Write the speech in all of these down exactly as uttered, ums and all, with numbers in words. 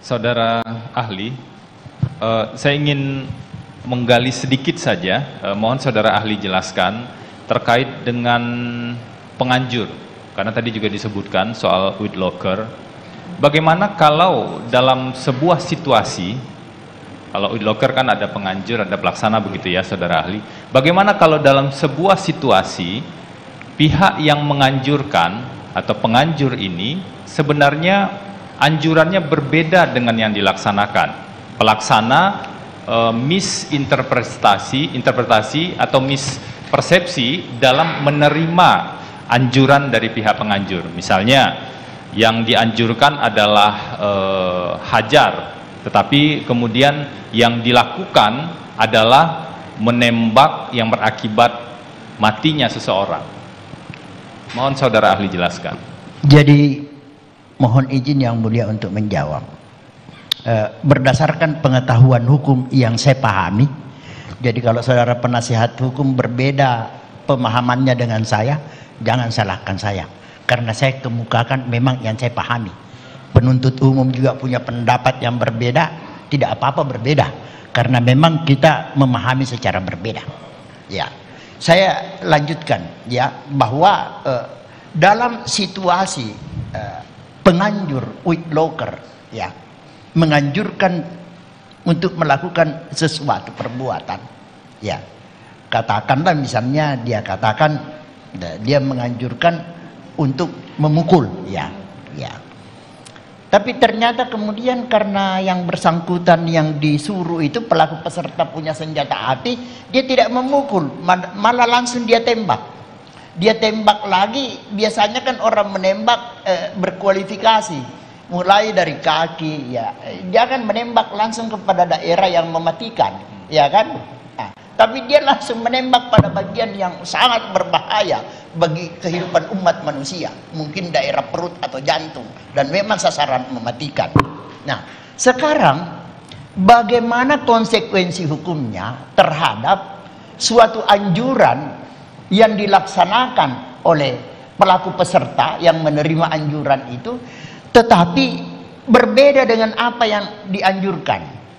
Saudara ahli, uh, saya ingin menggali sedikit saja, uh, mohon saudara ahli jelaskan terkait dengan penganjur, karena tadi juga disebutkan soal weed locker. Bagaimana kalau dalam sebuah situasi, kalau weed locker kan ada penganjur, ada pelaksana begitu ya saudara ahli. Bagaimana kalau dalam sebuah situasi pihak yang menganjurkan atau penganjur ini sebenarnya anjurannya berbeda dengan yang dilaksanakan. Pelaksana e, misinterpretasi, interpretasi atau mispersepsi dalam menerima anjuran dari pihak penganjur. Misalnya yang dianjurkan adalah e, hajar, tetapi kemudian yang dilakukan adalah menembak yang berakibat matinya seseorang. Mohon saudara ahli jelaskan. Jadi mohon izin yang mulia untuk menjawab. E, berdasarkan pengetahuan hukum yang saya pahami, jadi kalau saudara penasihat hukum berbeda pemahamannya dengan saya, jangan salahkan saya, karena saya kemukakan memang yang saya pahami. Penuntut umum juga punya pendapat yang berbeda, tidak apa-apa berbeda, karena memang kita memahami secara berbeda. Ya, saya lanjutkan ya, bahwa e, dalam situasi e, penganjur weed locker ya menganjurkan untuk melakukan sesuatu perbuatan ya, katakanlah misalnya dia katakan dia menganjurkan untuk memukul ya ya tapi ternyata kemudian karena yang bersangkutan yang disuruh itu pelaku peserta punya senjata api, dia tidak memukul, malah langsung dia tembak. Dia tembak lagi, biasanya kan orang menembak eh, berkualifikasi, mulai dari kaki, ya, dia akan menembak langsung kepada daerah yang mematikan, ya kan? Nah, tapi dia langsung menembak pada bagian yang sangat berbahaya bagi kehidupan umat manusia, mungkin daerah perut atau jantung, dan memang sasaran mematikan. Nah, sekarang bagaimana konsekuensi hukumnya terhadap suatu anjuran yang dilaksanakan oleh pelaku peserta yang menerima anjuran itu, tetapi berbeda dengan apa yang dianjurkan.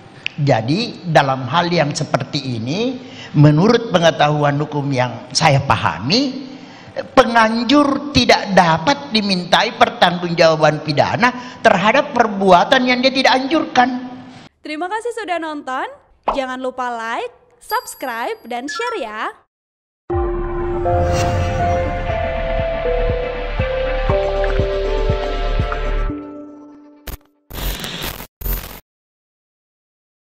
Jadi dalam hal yang seperti ini, menurut pengetahuan hukum yang saya pahami, penganjur tidak dapat dimintai pertanggungjawaban pidana terhadap perbuatan yang dia tidak anjurkan. Terima kasih sudah nonton. Jangan lupa like, subscribe, dan share ya. Thank you.